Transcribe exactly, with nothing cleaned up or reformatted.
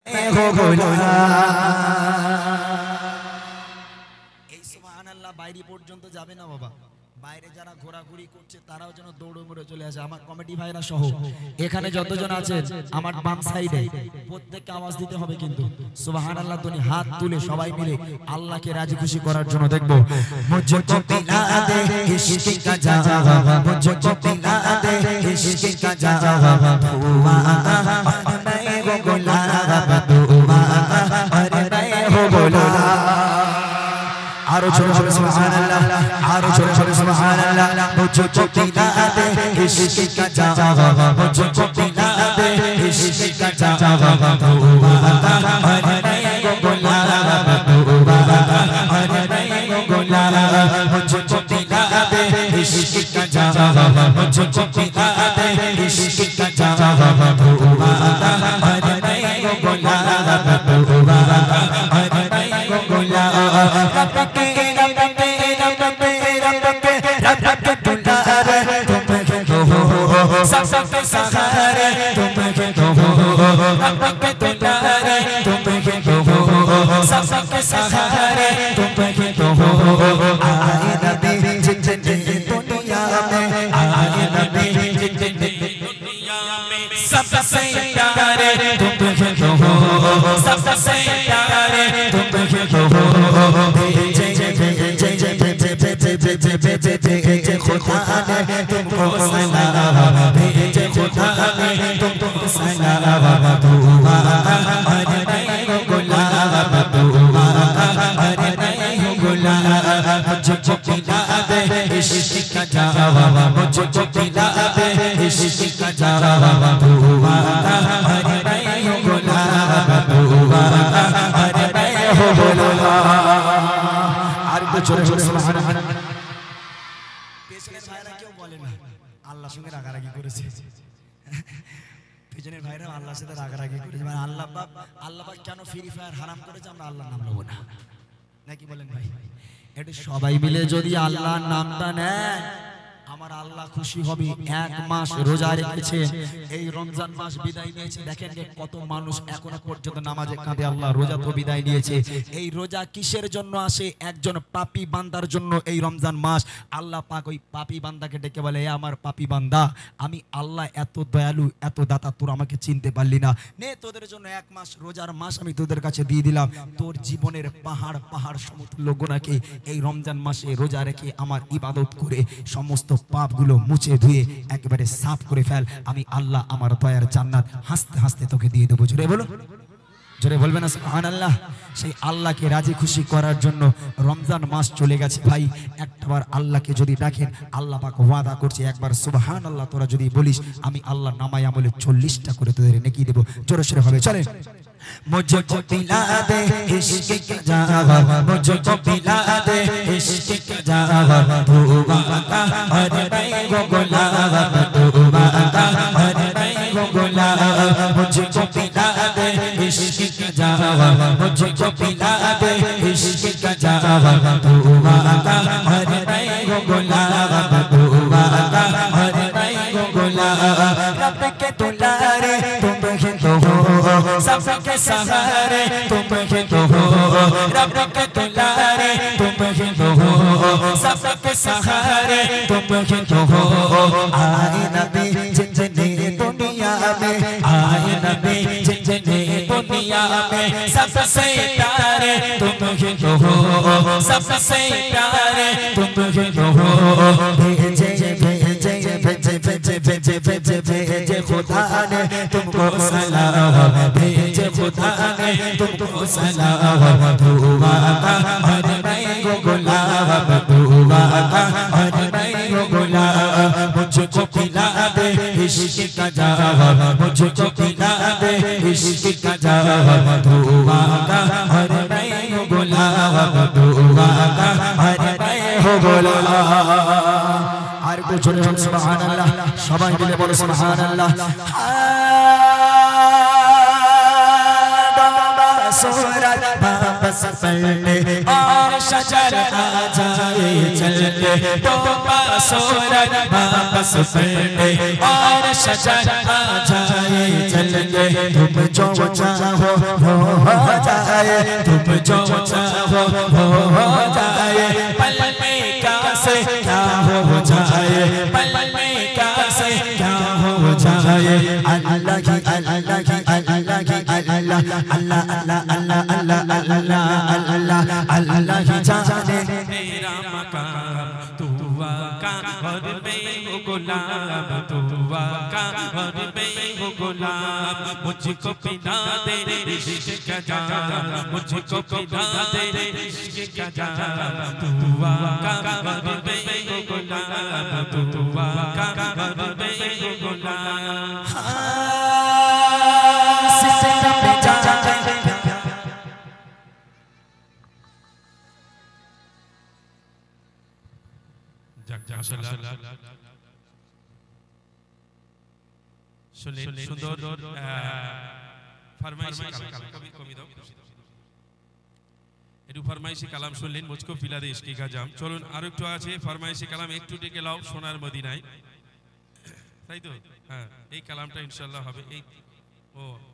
সুবহানাল্লাহ বাইরে পর্যন্ত যাবে না বাবা, বাইরে যারা ঘোরাঘুরি করছে তারাও যেন দৌড়ে মরে চলে আসে। আমার কমিটি ভাইরা সহ এখানে যতজন আছেন আমার বাম সাইডে প্রত্যেককে আওয়াজ দিতে হবে কিন্তু সুবহানাল্লাহ ধ্বনি হাত তুলে সবাই মিলে আল্লাহকে রাজি খুশি করার জন্য দেখবো। মুঝকো পিলা দে ইশক কা জাওয়া, মুঝকো পিলা দে ইশক কা জাওয়া, ধুআ मैं वो गुलाब धुआं अरे मैं वो गुलाब। आरो छोड़ो छोड़ो सुभान अल्लाह, आरो छोड़ो छोड़ो सुभान अल्लाह। मुझको पिला दे इश्क का जावा, मुझको पिला दे इश्क का जावा, धुआं अरे मैं वो गुलाब धुआं अरे मैं वो गुलाब। मुझको पिला दे इश्क का जावा, मुझको पिला दे इश्क का जावा, धुआं अरे मैं वो गुलाब धुआं अरे मैं वो गुलाब। रब के रब के रब के रब के रब के दुलारे तुम के तो हो, सब के सहारे तुम के तो हो, रब के दुलारे तुम के तो हो, सब के सहारे तुम के तो हो। आए नबी जितने दुनिया में, आए नबी जितने दुनिया में, सबसे प्यारे तुम के तो हो, सबसे प्यारे तुम के तो हो। भेजे भेजे भेजे भेजे भेजे भेजे खुदा ने तुमको सलाम, भेजे खुदा ने तुमको सलाम, धुआं अरे मैं वो गुलाब धुआं अरे मैं वो गुलाब। मुझको पिला दे इश्क का जावा, मुझको पिला दे इश्क का जावा, धुआं अरे मैं वो गुलाब धुआं अरे मैं वो गुलाब। পেছনের ভাইরা কেউ বলে না আল্লাহর সঙ্গে রাগারাগি করেছে, পেছনের ভাইরা আল্লাহর সাথে রাগারাগি করেছে, মানে আল্লাহ বাপ আল্লাহ বাপ কেন ফ্রি ফায়ার হারাম করেছে আমরা আল্লাহর নাম নেব না, নাকি বলেন ভাই? এটা সবাই মিলে যদি আল্লাহর নামটা নেন আমার আল্লাহ খুশি হবে। এক মাস রোজা রেখেছে, এই রমজান মাস বিদায় নিয়েছে, দেখেন কত মানুষ এখনো পর্যন্ত নামাজে কাঁদে। আল্লাহ রোজা তো বিদায় নিয়েছে, এই রোজা কিসের জন্য আসে? একজন পাপী বান্দার জন্য এই রমজান মাস। আল্লাহ পাক ওই পাপী বান্দাকে ডেকে বলে, এ আমার পাপী বান্দা, আমি আল্লাহ এত দয়ালু এত দাতা, তোর আমাকে চিনতে পারলি না, নে তোদের জন্য এক মাস রোজার মাস আমি তোদের কাছে দিয়ে দিলাম। তোর জীবনের পাহাড় পাহাড় সমতুল্য গুনাহকে এই রমজান মাসে রোজা রেখে আমার ইবাদত করে সমস্ত পাপগুলো মুছে ধুয়ে একেবারে সাফ করে ফেল, আমি আল্লাহ আমার দয়ার জান্নাত হাসতে হাসতে তোকে দিয়ে দেবো। জোরে বলো, জোরে বলবে না সুবহানাল্লাহ। সেই আল্লাহকে রাজি খুশি করার জন্য রমজান মাস চলে গেছে ভাই, একবার আল্লাহকে যদি ডাকেন আল্লাহ পাক ওয়াদা করছে একবার সুবহানাল্লাহ তোরা যদি বলিস আমি আল্লাহ নামায় আমলে চল্লিশটা করে তোদের নেকি দেবো। জোরে সোরে হবে, চলেন। मुझको पिला दे इश्क का जावा, मुझको पिला दे इश्क का जावा, धुआं अरे मैं वो गुलाब धुआं अरे मैं वो गुलाब। मुझको पिला दे इश्क का जावा, मुझको पिला दे इश्क का जावा, धुआं अरे मैं वो गुलाब धुआं अरे मैं वो गुलाब। रब के दुलारे तुम ही तो हो, सबके सहारे तुम ही तो हो, रब के दुलारे तुम ही तो हो, सबके सहारे तुम ही तो हो। आए नबी जितने दुनिया में, आए नबी जितने दुनिया में, सबसे प्यारे तुम ही तो हो, सबसे प्यारे तुम ही तो हो। भेजे भेजे भेजे भेजे भेजे भेजे भेजे खुदा ने तुमको सलाम, भेजे खुदा ने तुमको सलाम, धुआं अरे मैं वो गुलाब धुआं अरे मैं वो गुलाब। मुझको पिला दे इश्क का जावा, मुझको पिला दे इश्क का जावा, धुआं अरे मैं वो गुलाब धुआं अरे मैं वो गुलाब। আর একটু জোরে বলুন সুবহানাল্লাহ, সবাই মিলে বলো সুবহানাল্লাহ। বাবা সুরাত বাবা पास पलटे और शजर आ जाए चल के तो सूरज वापस पलटे और शजर आ जाए चल के तुम जो चाहो वो हो जाए तुम जो चाहो वो हो जाए पल में क्या से क्या हो जाए पल में क्या से क्या हो जाए अल्लाह की अल्लाह की अल्लाह की अल्लाह अल्लाह अल्लाह अल्लाह अल्लाह अल्लाह अल्लाह की जाने मेरा मकाम तू वाका और मैं हूँ गुलाम तू वाका और मैं हूँ गुलाम मुझको पिला दे इश्क का जाम मुझको पिला दे इश्क का जाम तू वाका और मैं हूँ गुलाम तू वाका और मैं हूँ गुलाम सुंदर फरमाइशी फरमाइशी कलाम सुनलेन मुझको पिला दे इश्क का जाम चलुन आरो एकटु आछे फरमाइशी कलाम एकटु डेके लाओ सोनार मदिनाय ताई तो हाँ এই কালামটা ইনশাআল্লাহ হবে এই ও